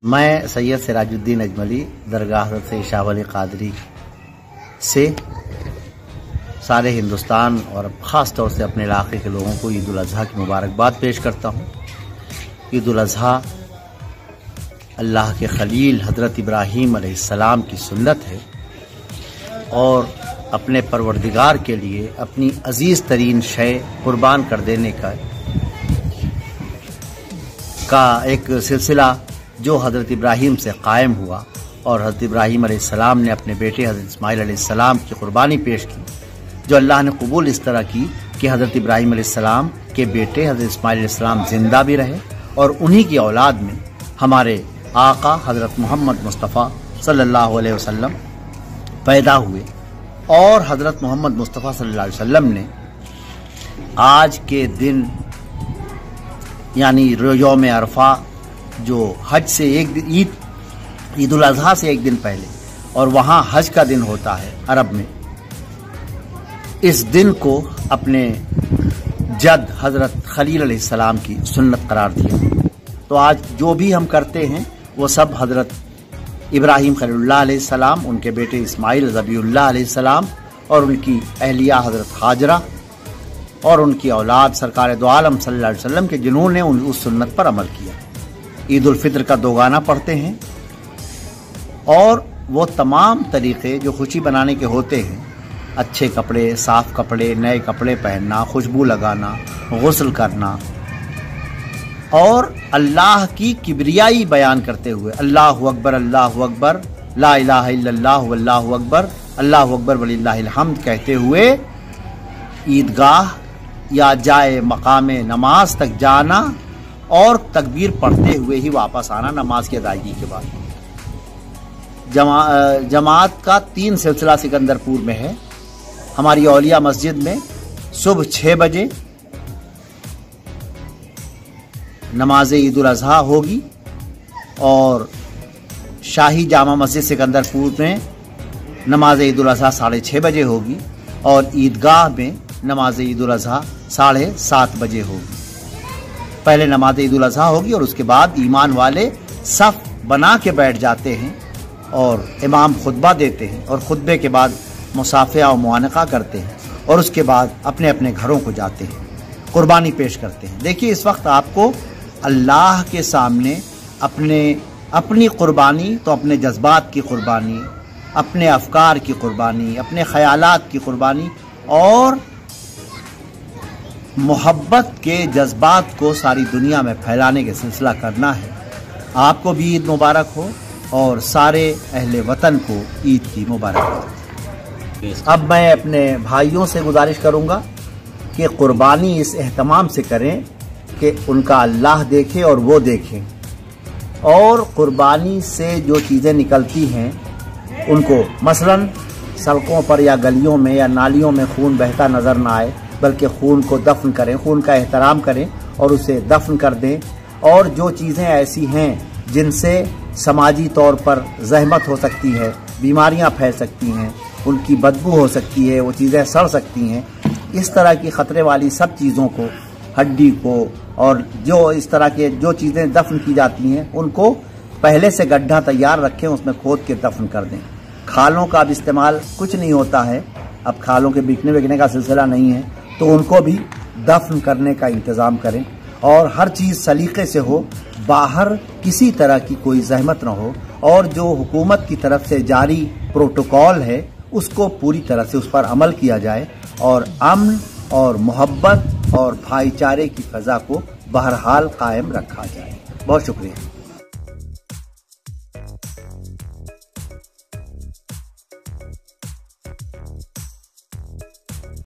मैं सैयद सिराजुद्दीन अजमली दरगाह हज़रत से शाह वली क़ादरी से सारे हिंदुस्तान और ख़ास तौर से अपने इलाके के लोगों को ईद उल अज़हा की मुबारकबाद पेश करता हूँ। ईद उल अज़हा अल्लाह के खलील हज़रत इब्राहीम अलैहिस्सलाम की सुन्नत है और अपने परवरदिगार के लिए अपनी अजीज़ तरीन शय कुर्बान कर देने का एक सिलसिला जो हज़रत इब्राहीम से कायम हुआ और हज़रत इब्राहीम अलैहिस्सलाम ने अपने बेटे हज़रत इस्माइल अलैहिस्सलाम की कुर्बानी पेश की, जो अल्लाह ने कबूल इस तरह की कि हज़रत इब्राहीम अलैहिस्सलाम के बेटे हज़रत इस्माइल अलैहिस्सलाम ज़िंदा भी रहे और उन्हीं की औलाद में हमारे आका हज़रत मोहम्मद मुस्तफ़ा सल्लल्लाहु अलैहि वसल्लम पैदा हुए। और हज़रत मोहम्मद मुस्तफ़ा सल्लल्लाहु अलैहि वसल्लम ने आज के दिन यानी यौम अरफा जो हज से एक दिन ईद उल अज़हा से एक दिन पहले और वहाँ हज का दिन होता है अरब में, इस दिन को अपने जद हज़रत खलील अलैहिस्सलाम की सुन्नत करार दिया। तो आज जो भी हम करते हैं वो सब हज़रत इब्राहीम खलीलुल्लाह अलैहिस्सलाम, उनके बेटे इस्माइल ज़बीहुल्लाह अलैहिस्सलाम और उनकी अहलिया हज़रत हाजरा और उनकी औलाद सरकार दो आलम सल्लल्लाहु अलैहि वसल्लम के जिन्होंने उस सुन्नत पर अमल किया। ईद उल फित्र का दोगाना पढ़ते हैं और वो तमाम तरीक़े जो खुशी बनाने के होते हैं, अच्छे कपड़े, साफ़ कपड़े, नए कपड़े पहनना, खुशबू लगाना, गुस्ल करना और अल्लाह की किबरियाई बयान करते हुए अल्लाहु अकबर ला इलाहा इल्लल्लाहु वल्लाहु अकबर अल्लाहु अकबर वलिल्लाहिल हम्द कहते हुए ईदगाह या जाए मकामे नमाज तक जाना और तकबीर पढ़ते हुए ही वापस आना नमाज की अदायगी के बाद। जमात का 3 सिलसिला सिकंदरपुर में है। हमारी औलिया मस्जिद में सुबह 6 बजे नमाज ईद उल अज़हा होगी और शाही जामा मस्जिद सिकंदरपुर में नमाज ईद उल अज़हा 6:30 बजे होगी और ईदगाह में नमाज ईद उल अज़हा 7:30 बजे होगी। पहले नमाज ईद उल अज़हा होगी और उसके बाद ईमान वाले सफ बना के बैठ जाते हैं और इमाम खुतबा देते हैं और खुतबे के बाद मुसाफ़िया और मुआनका करते हैं और उसके बाद अपने अपने घरों को जाते हैं, कुर्बानी पेश करते हैं। देखिए, इस वक्त आपको अल्लाह के सामने अपनी कुर्बानी तो अपने जज्बात की कुर्बानी, अपने अफकार की कुर्बानी, अपने ख़यालात की कुर्बानी और मोहब्बत के जज्बात को सारी दुनिया में फैलाने के सिलसिला करना है। आपको भी ईद मुबारक हो और सारे अहले वतन को ईद की मुबारक। अब मैं अपने भाइयों से गुजारिश करूंगा कि कुर्बानी इस एहतमाम से करें कि उनका अल्लाह देखे और वो देखें और कुर्बानी से जो चीज़ें निकलती हैं उनको मसलन सड़कों पर या गलियों में या नालियों में खून बहता नज़र ना आए, बल्कि खून को दफन करें, खून का एहतराम करें और उसे दफन कर दें। और जो चीज़ें ऐसी हैं जिनसे समाजी तौर पर ज़हमत हो सकती है, बीमारियां फैल सकती हैं, उनकी बदबू हो सकती है, वो चीज़ें सड़ सकती हैं, इस तरह की ख़तरे वाली सब चीज़ों को, हड्डी को और जो इस तरह के जो चीज़ें दफन की जाती हैं उनको पहले से गड्ढा तैयार रखें, उसमें खोद के दफन कर दें। खालों का अब इस्तेमाल कुछ नहीं होता है, अब खालों के बिकने का सिलसिला नहीं है, तो उनको भी दफन करने का इंतज़ाम करें और हर चीज़ सलीक़े से हो, बाहर किसी तरह की कोई ज़हमत न हो और जो हुकूमत की तरफ से जारी प्रोटोकॉल है उसको पूरी तरह से उस पर अमल किया जाए और अमन और मोहब्बत और भाईचारे की फ़ज़ा को बहरहाल कायम रखा जाए। बहुत शुक्रिया।